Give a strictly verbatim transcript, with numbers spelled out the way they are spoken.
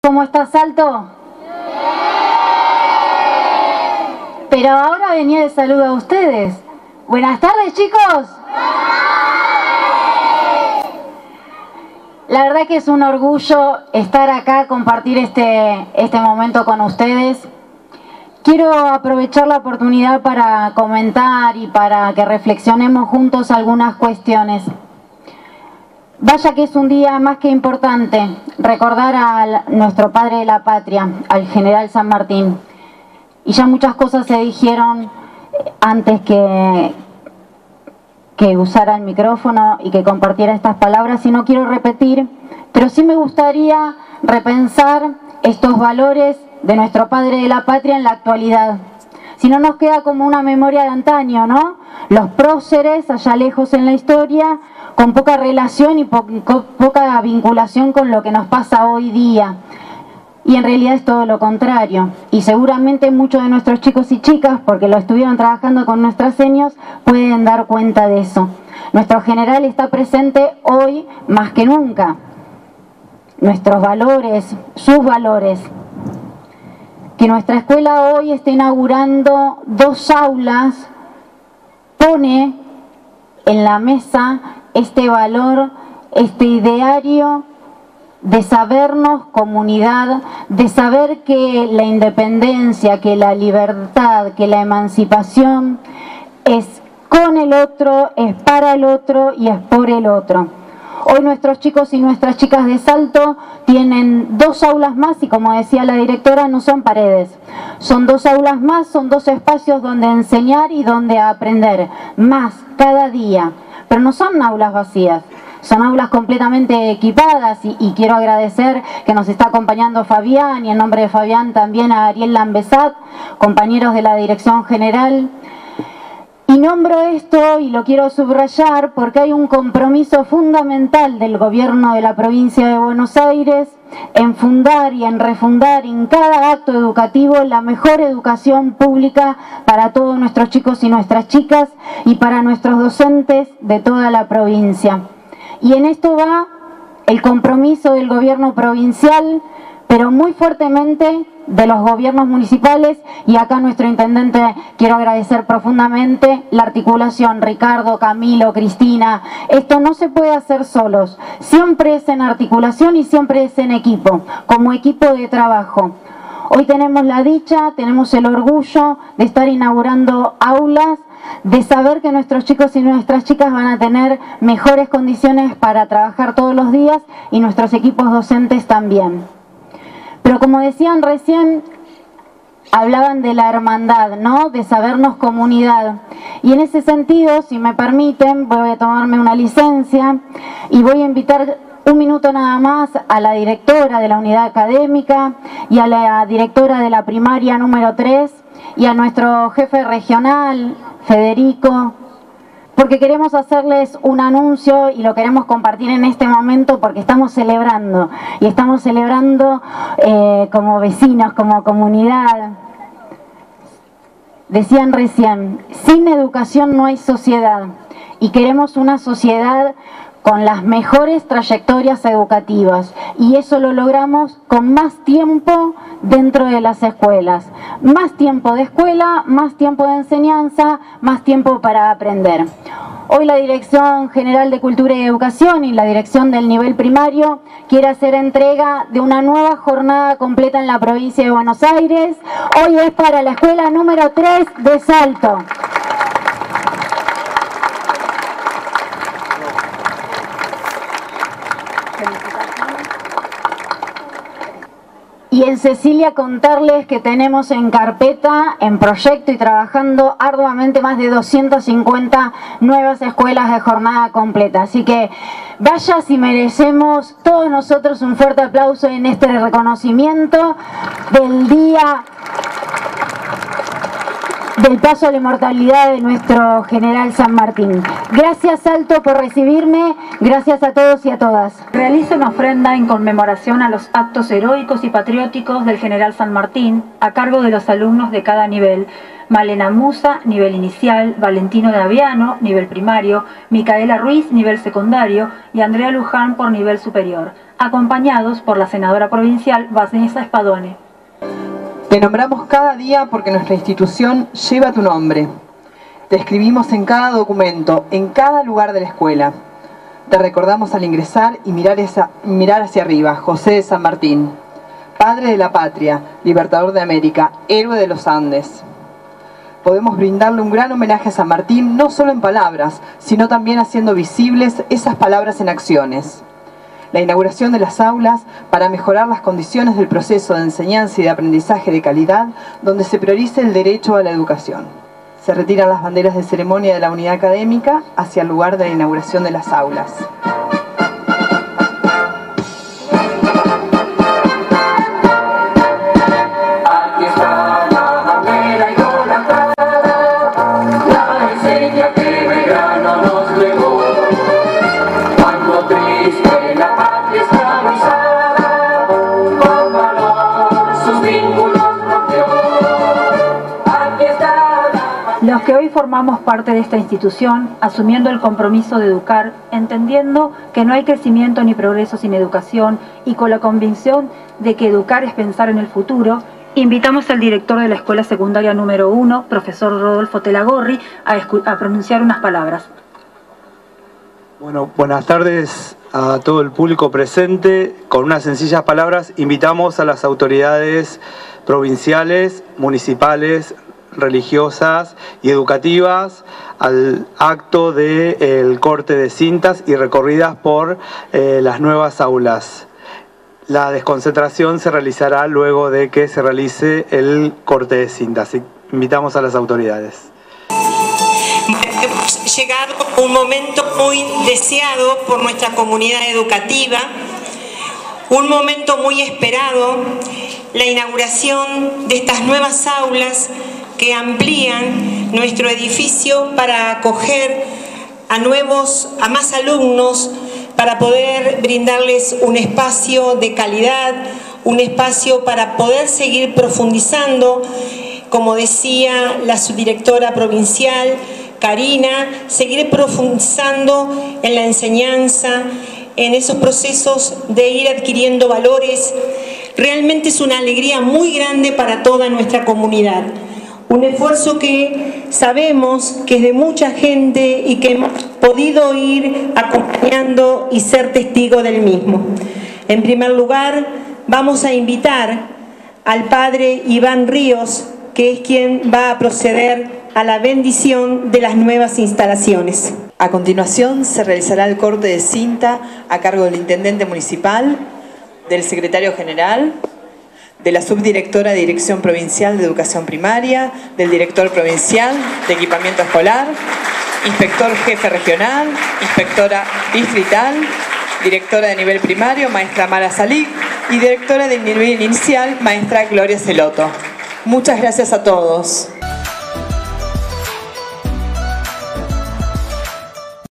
¿Cómo está Salto? Pero ahora venía de saludo a ustedes. Buenas tardes, chicos. La verdad que es un orgullo estar acá, compartir este, este momento con ustedes. Quiero aprovechar la oportunidad para comentar y para que reflexionemos juntos algunas cuestiones. Vaya que es un día más que importante recordar a nuestro padre de la patria, al general San Martín. Y ya muchas cosas se dijeron antes que, que usara el micrófono y que compartiera estas palabras, y no quiero repetir, pero sí me gustaría repensar estos valores de nuestro padre de la patria en la actualidad. Si no nos queda como una memoria de antaño, ¿no? Los próceres allá lejos en la historia, con poca relación y po poca vinculación con lo que nos pasa hoy día. Y en realidad es todo lo contrario. Y seguramente muchos de nuestros chicos y chicas, porque lo estuvieron trabajando con nuestros seños, pueden dar cuenta de eso. Nuestro general está presente hoy más que nunca. Nuestros valores, sus valores. Que nuestra escuela hoy esté inaugurando dos aulas, pone en la mesa este valor, este ideario de sabernos comunidad, de saber que la independencia, que la libertad, que la emancipación es con el otro, es para el otro y es por el otro. Hoy nuestros chicos y nuestras chicas de Salto tienen dos aulas más y, como decía la directora, no son paredes. Son dos aulas más, son dos espacios donde enseñar y donde aprender. Más, cada día. Pero no son aulas vacías. Son aulas completamente equipadas y, y quiero agradecer que nos está acompañando Fabián, y en nombre de Fabián también a Ariel Lambesat, compañeros de la Dirección General. Y nombro esto y lo quiero subrayar porque hay un compromiso fundamental del gobierno de la provincia de Buenos Aires en fundar y en refundar en cada acto educativo la mejor educación pública para todos nuestros chicos y nuestras chicas y para nuestros docentes de toda la provincia. Y en esto va el compromiso del gobierno provincial, pero muy fuertemente de los gobiernos municipales, y acá nuestro intendente quiero agradecer profundamente la articulación, Ricardo, Camilo, Cristina. Esto no se puede hacer solos, siempre es en articulación y siempre es en equipo, como equipo de trabajo. Hoy tenemos la dicha, tenemos el orgullo de estar inaugurando aulas, de saber que nuestros chicos y nuestras chicas van a tener mejores condiciones para trabajar todos los días y nuestros equipos docentes también. Pero como decían recién, hablaban de la hermandad, ¿no? De sabernos comunidad. Y en ese sentido, si me permiten, voy a tomarme una licencia y voy a invitar un minuto nada más a la directora de la unidad académica y a la directora de la primaria número tres y a nuestro jefe regional, Federico, porque queremos hacerles un anuncio y lo queremos compartir en este momento porque estamos celebrando, y estamos celebrando eh, como vecinos, como comunidad. Decían recién, sin educación no hay sociedad, y queremos una sociedad con las mejores trayectorias educativas, y eso lo logramos con más tiempo dentro de las escuelas. Más tiempo de escuela, más tiempo de enseñanza, más tiempo para aprender. Hoy la Dirección General de Cultura y Educación y la Dirección del Nivel Primario quiere hacer entrega de una nueva jornada completa en la provincia de Buenos Aires. Hoy es para la escuela número tres de Salto. Y en Cecilia contarles que tenemos en carpeta, en proyecto y trabajando arduamente más de doscientas cincuenta nuevas escuelas de jornada completa. Así que vaya si merecemos todos nosotros un fuerte aplauso en este reconocimiento del día del paso a la inmortalidad de nuestro general San Martín. Gracias, Salto, por recibirme. Gracias a todos y a todas. Realiza una ofrenda en conmemoración a los actos heroicos y patrióticos del general San Martín a cargo de los alumnos de cada nivel. Malena Musa, nivel inicial, Valentino Daviano, nivel primario, Micaela Ruiz, nivel secundario y Andrea Luján por nivel superior. acompañados por la senadora provincial Vanessa Spadone. Te nombramos cada día porque nuestra institución lleva tu nombre. Te escribimos en cada documento, en cada lugar de la escuela. Te recordamos al ingresar y mirar, esa, mirar hacia arriba, José de San Martín, padre de la patria, libertador de América, héroe de los Andes. Podemos brindarle un gran homenaje a San Martín, no solo en palabras, sino también haciendo visibles esas palabras en acciones. La inauguración de las aulas para mejorar las condiciones del proceso de enseñanza y de aprendizaje de calidad, donde se priorice el derecho a la educación. Se retiran las banderas de ceremonia de la unidad académica hacia el lugar de la inauguración de las aulas. Los que hoy formamos parte de esta institución, asumiendo el compromiso de educar, entendiendo que no hay crecimiento ni progreso sin educación y con la convicción de que educar es pensar en el futuro, invitamos al director de la Escuela Secundaria número uno, profesor Rodolfo Telagorri, a, a pronunciar unas palabras. Bueno, buenas tardes a todo el público presente. Con unas sencillas palabras invitamos a las autoridades provinciales, municipales, religiosas y educativas al acto del corte de cintas y recorridas por eh, las nuevas aulas. La desconcentración se realizará luego de que se realice el corte de cintas. Invitamos a las autoridades. Hemos llegado a un momento muy deseado por nuestra comunidad educativa, un momento muy esperado, la inauguración de estas nuevas aulas que amplían nuestro edificio para acoger a nuevos, a más alumnos, para poder brindarles un espacio de calidad, un espacio para poder seguir profundizando, como decía la subdirectora provincial, Karina, seguir profundizando en la enseñanza, en esos procesos de ir adquiriendo valores. Realmente es una alegría muy grande para toda nuestra comunidad. Un esfuerzo que sabemos que es de mucha gente y que hemos podido ir acompañando y ser testigo del mismo. En primer lugar, vamos a invitar al padre Iván Ríos, que es quien va a proceder a la bendición de las nuevas instalaciones. A continuación se realizará el corte de cinta a cargo del intendente municipal, del secretario general, de la subdirectora de Dirección Provincial de Educación Primaria, del director provincial de Equipamiento Escolar, inspector jefe regional, inspectora distrital, directora de nivel primario, maestra Mara Salik, y directora de nivel inicial, maestra Gloria Celoto. Muchas gracias a todos.